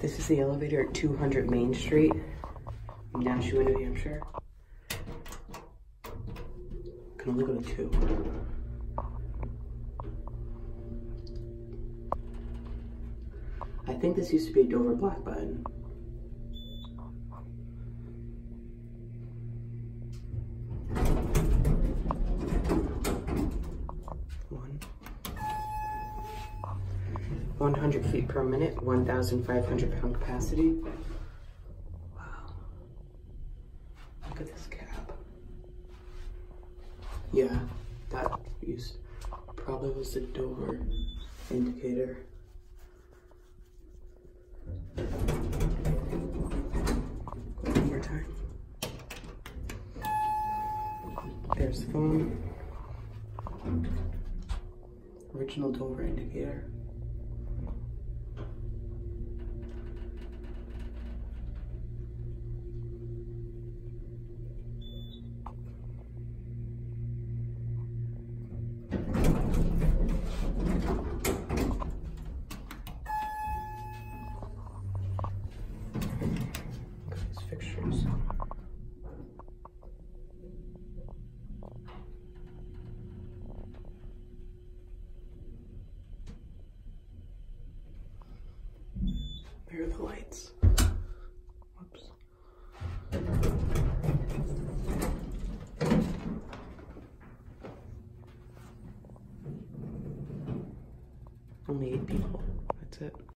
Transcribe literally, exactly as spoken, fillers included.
This is the elevator at two hundred Main Street, Nashua, New Hampshire. Can only go to two. I think this used to be a Dover black button. One. one hundred feet per minute, one thousand five hundred pound capacity. Wow. Look at this cab. Yeah, that used probably was the Dover indicator. One more time. There's the phone. Original Dover indicator. Fixtures. Where are the lights? Whoops. Only eight people. That's it.